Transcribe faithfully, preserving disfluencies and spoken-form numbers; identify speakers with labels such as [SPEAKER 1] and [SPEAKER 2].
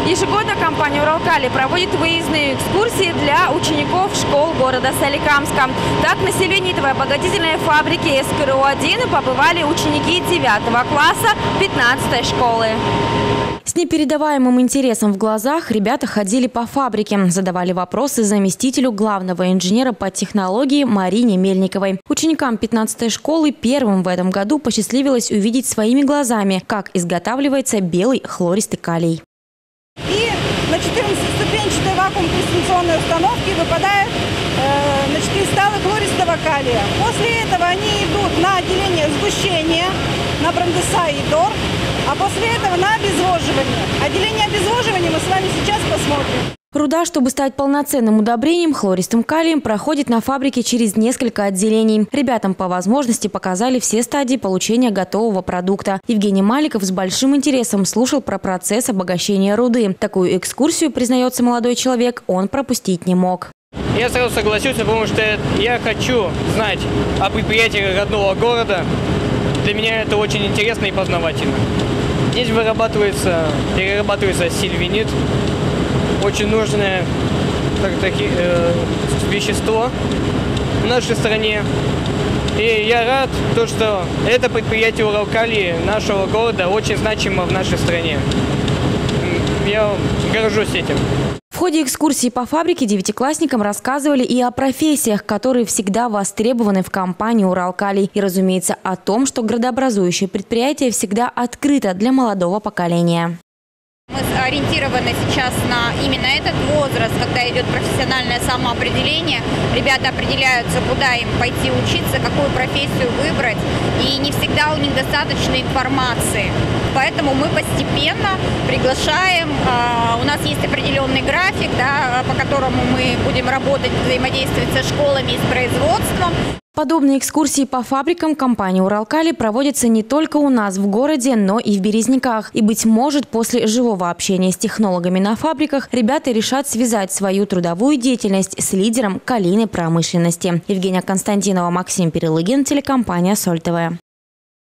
[SPEAKER 1] Ежегодно компания «Уралкали» проводит выездные экскурсии для учеников школ города Соликамска. Так, на селенитовой обогатительной фабрике эс ка эр у один побывали ученики девятого класса пятнадцатой школы. С непередаваемым интересом в глазах ребята ходили по фабрике, задавали вопросы заместителю главного инженера по технологии Марине Мельниковой. Ученикам пятнадцатой школы первым в этом году посчастливилось увидеть своими глазами, как изготавливается белый хлористый калий.
[SPEAKER 2] И на четырнадцатиступенчатой вакуумно-дистанционной установке выпадает э, значит, кристаллы хлористого калия. После этого они идут на отделение сгущения, на брандеса и дор, а после этого на обезвоживание. Отделение обезвоживания мы с вами сейчас посмотрим.
[SPEAKER 1] Руда, чтобы стать полноценным удобрением, хлористым калием, проходит на фабрике через несколько отделений. Ребятам по возможности показали все стадии получения готового продукта. Евгений Маликов с большим интересом слушал про процесс обогащения руды. Такую экскурсию, признается молодой человек, он пропустить не мог.
[SPEAKER 3] Я сразу согласился, потому что я хочу знать о предприятиях родного города. Для меня это очень интересно и познавательно. Здесь вырабатывается, перерабатывается сильвинит. Очень нужное так, таки, э, вещество в нашей стране. И я рад, то, что это предприятие «Уралкали» нашего города очень значимо в нашей стране. Я горжусь этим.
[SPEAKER 1] В ходе экскурсии по фабрике девятиклассникам рассказывали и о профессиях, которые всегда востребованы в компании «Уралкали». И, разумеется, о том, что градообразующее предприятие всегда открыто для молодого поколения.
[SPEAKER 4] Мы ориентированы сейчас на именно этот возраст, когда идет профессиональное самоопределение. Ребята определяются, куда им пойти учиться, какую профессию выбрать. И не всегда у них достаточно информации. Поэтому мы постепенно приглашаем. У нас есть определенный график, да, по которому мы будем работать, взаимодействовать со школами и с производством.
[SPEAKER 1] Подобные экскурсии по фабрикам компании «Уралкали» проводятся не только у нас в городе, но и в Березниках. И, быть может, после живого общения с технологами на фабриках ребята решат связать свою трудовую деятельность с лидером калийной промышленности. Евгения Константинова, Максим Перелыгин, телекомпания «Соль ТВ».